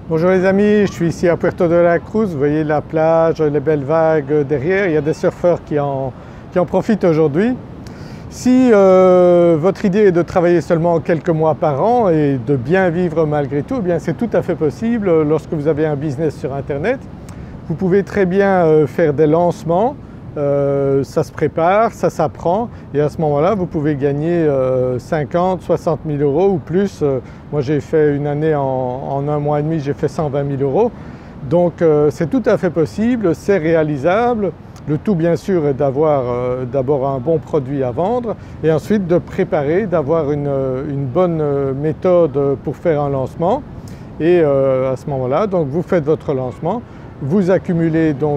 Bonjour les amis, je suis ici à Puerto de la Cruz, vous voyez la plage, les belles vagues derrière, il y a des surfeurs qui en profitent aujourd'hui. Si votre idée est de travailler seulement quelques mois par an et de bien vivre malgré tout, eh bien c'est tout à fait possible lorsque vous avez un business sur internet. Vous pouvez très bien faire des lancements, ça se prépare, ça s'apprend et à ce moment-là vous pouvez gagner 50, 60 000 euros ou plus. Moi j'ai fait une année en un mois et demi, j'ai fait 120 000 euros. Donc c'est tout à fait possible, c'est réalisable. Le tout bien sûr est d'avoir d'abord un bon produit à vendre et ensuite de préparer, d'avoir une bonne méthode pour faire un lancement et à ce moment-là donc vous faites votre lancement, vous accumulez donc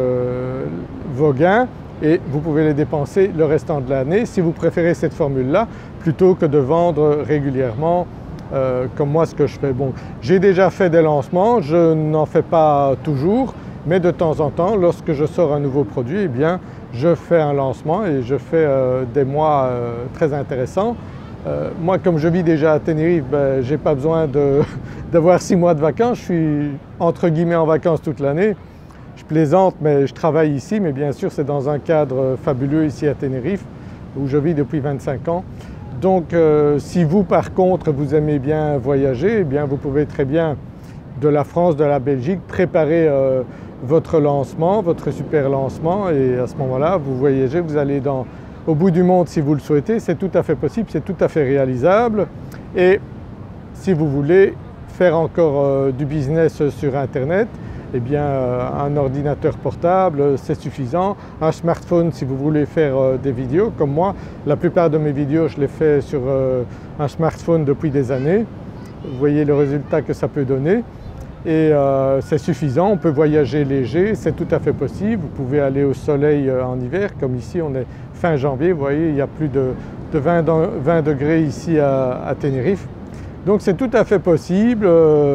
vos gains et vous pouvez les dépenser le restant de l'année si vous préférez cette formule-là plutôt que de vendre régulièrement comme moi ce que je fais. Bon, j'ai déjà fait des lancements, je n'en fais pas toujours, mais de temps en temps lorsque je sors un nouveau produit, eh bien je fais un lancement et je fais des mois très intéressants. Moi comme je vis déjà à Tenerife, je n'ai pas besoin d'avoir 6 mois de vacances, je suis entre guillemets en vacances toute l'année. Je plaisante mais je travaille ici, mais bien sûr c'est dans un cadre fabuleux ici à Tenerife où je vis depuis 25 ans. Donc si vous par contre vous aimez bien voyager, eh bien vous pouvez très bien de la France, de la Belgique préparer votre lancement, votre super lancement et à ce moment-là vous voyagez, vous allez au bout du monde si vous le souhaitez, c'est tout à fait possible, c'est tout à fait réalisable et si vous voulez faire encore du business sur internet, eh bien un ordinateur portable c'est suffisant, un smartphone si vous voulez faire des vidéos comme moi, la plupart de mes vidéos je les fais sur un smartphone depuis des années, vous voyez le résultat que ça peut donner. Et c'est suffisant, on peut voyager léger, c'est tout à fait possible. Vous pouvez aller au soleil en hiver, comme ici on est fin janvier, vous voyez il y a plus de 20 degrés ici à Tenerife. Donc c'est tout à fait possible,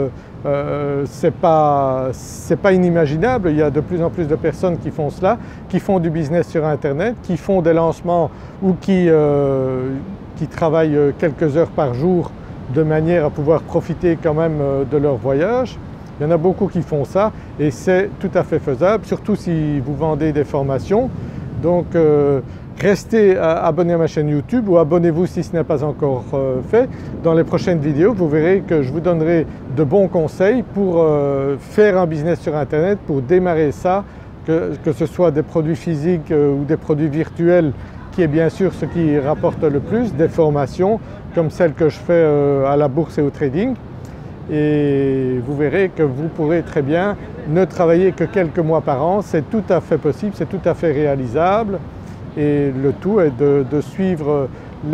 c'est pas inimaginable, il y a de plus en plus de personnes qui font cela, qui font du business sur internet, qui font des lancements ou qui travaillent quelques heures par jour de manière à pouvoir profiter quand même de leur voyage. Il y en a beaucoup qui font ça et c'est tout à fait faisable, surtout si vous vendez des formations. Donc restez abonnés à ma chaîne YouTube ou abonnez-vous si ce n'est pas encore fait. Dans les prochaines vidéos vous verrez que je vous donnerai de bons conseils pour faire un business sur internet, pour démarrer ça, que ce soit des produits physiques ou des produits virtuels qui est bien sûr ce qui rapporte le plus, des formations comme celles que je fais à la bourse et au trading. Et vous verrez que vous pourrez très bien ne travailler que quelques mois par an, c'est tout à fait possible, c'est tout à fait réalisable et le tout est de suivre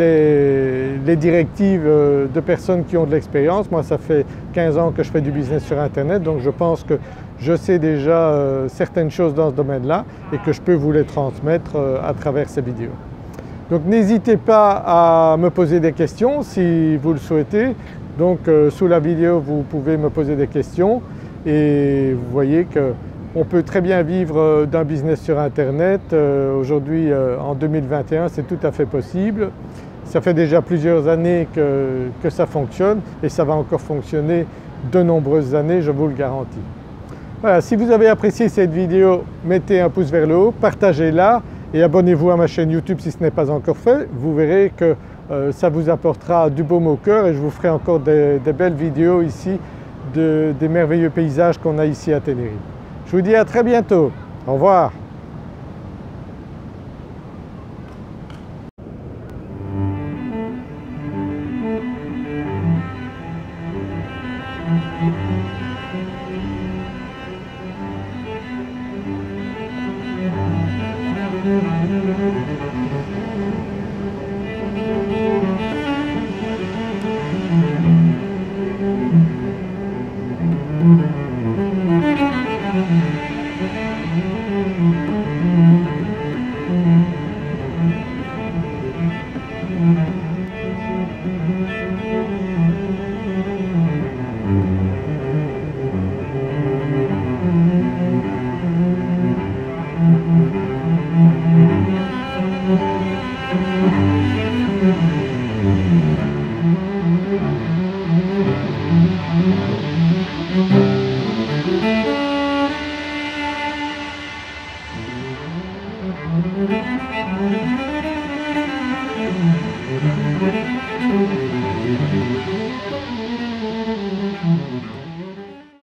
les directives de personnes qui ont de l'expérience. Moi ça fait 15 ans que je fais du business sur internet donc je pense que je sais déjà certaines choses dans ce domaine-là et que je peux vous les transmettre à travers ces vidéos. Donc n'hésitez pas à me poser des questions si vous le souhaitez. Donc sous la vidéo vous pouvez me poser des questions et vous voyez qu'on peut très bien vivre d'un business sur internet. Aujourd'hui en 2021 c'est tout à fait possible. Ça fait déjà plusieurs années que ça fonctionne et ça va encore fonctionner de nombreuses années, je vous le garantis. Voilà, si vous avez apprécié cette vidéo, mettez un pouce vers le haut, partagez-la et abonnez-vous à ma chaîne YouTube si ce n'est pas encore fait. Vous verrez que ça vous apportera du baume au cœur et je vous ferai encore des belles vidéos ici des merveilleux paysages qu'on a ici à Tenerife. Je vous dis à très bientôt. Au revoir.